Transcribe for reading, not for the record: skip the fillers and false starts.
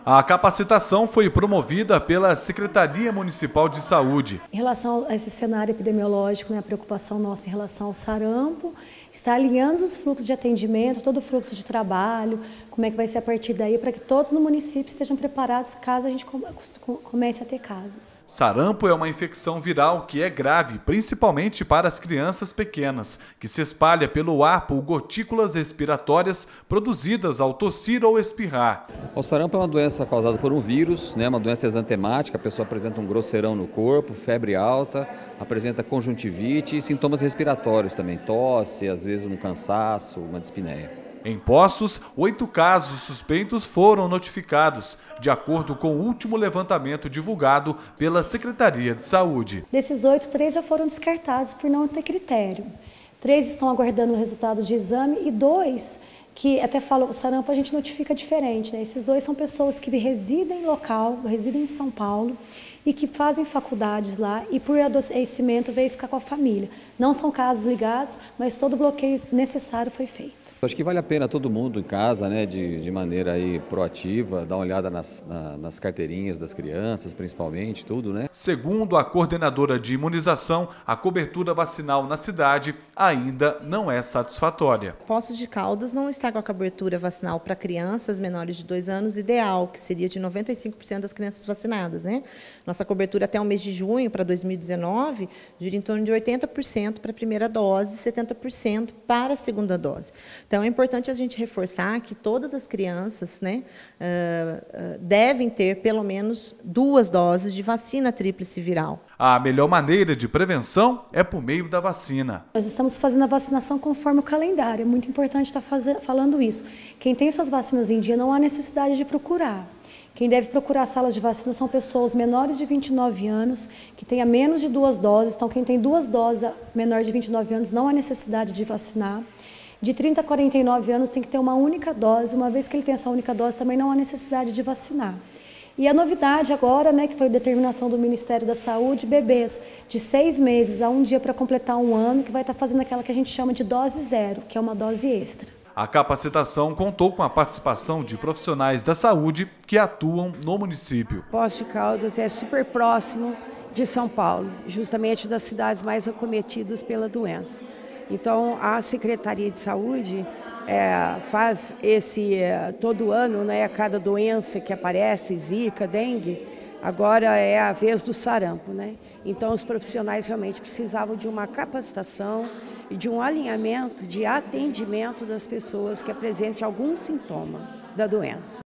A capacitação foi promovida pela Secretaria Municipal de Saúde. Em relação a esse cenário epidemiológico, a preocupação nossa em relação ao sarampo, está alinhando os fluxos de atendimento, todo o fluxo de trabalho, como é que vai ser a partir daí, para que todos no município estejam preparados caso a gente comece a ter casos. Sarampo é uma infecção viral que é grave, principalmente para as crianças pequenas, que se espalha pelo ar por gotículas respiratórias produzidas ao tossir ou espirrar. O sarampo é uma doença causada por um vírus, uma doença exantemática, a pessoa apresenta um grosseirão no corpo, febre alta, apresenta conjuntivite e sintomas respiratórios também, tosse, às vezes um cansaço, uma dispneia. Em Poços, 8 casos suspeitos foram notificados, de acordo com o último levantamento divulgado pela Secretaria de Saúde. Desses 8, 3 já foram descartados por não ter critério. 3 estão aguardando o resultado de exame e 2, que até falam, o sarampo a gente notifica diferente, Esses 2 são pessoas que residem local, residem em São Paulo e que fazem faculdades lá e por adoecimento veio ficar com a família. Não são casos ligados, mas todo o bloqueio necessário foi feito. Acho que vale a pena todo mundo em casa, de maneira aí proativa, dar uma olhada nas carteirinhas das crianças, principalmente, tudo, Segundo a coordenadora de imunização, a cobertura vacinal na cidade ainda não é satisfatória. Poços de Caldas não está com a cobertura vacinal para crianças menores de 2 anos ideal, que seria de 95% das crianças vacinadas, Nossa cobertura até o mês de junho, para 2019, gira em torno de 80% para a primeira dose e 70% para a segunda dose. Então, é importante a gente reforçar que todas as crianças devem ter pelo menos 2 doses de vacina tríplice viral. A melhor maneira de prevenção é por meio da vacina. Nós estamos fazendo a vacinação conforme o calendário, é muito importante estar falando isso. Quem tem suas vacinas em dia não há necessidade de procurar. Quem deve procurar salas de vacina são pessoas menores de 29 anos, que tenha menos de 2 doses. Então, quem tem 2 doses menor de 29 anos não há necessidade de vacinar. De 30 a 49 anos tem que ter uma única dose, uma vez que ele tem essa única dose também não há necessidade de vacinar. E a novidade agora, que foi a determinação do Ministério da Saúde, bebês de 6 meses a 1 dia para completar 1 ano, que vai estar fazendo aquela que a gente chama de dose 0, que é uma dose extra. A capacitação contou com a participação de profissionais da saúde que atuam no município. Poços de Caldas é super próximo de São Paulo, justamente das cidades mais acometidas pela doença. Então, a Secretaria de Saúde faz todo ano, cada doença que aparece, zika, dengue, agora é a vez do sarampo, Então, os profissionais realmente precisavam de uma capacitação e de um alinhamento de atendimento das pessoas que apresentem algum sintoma da doença.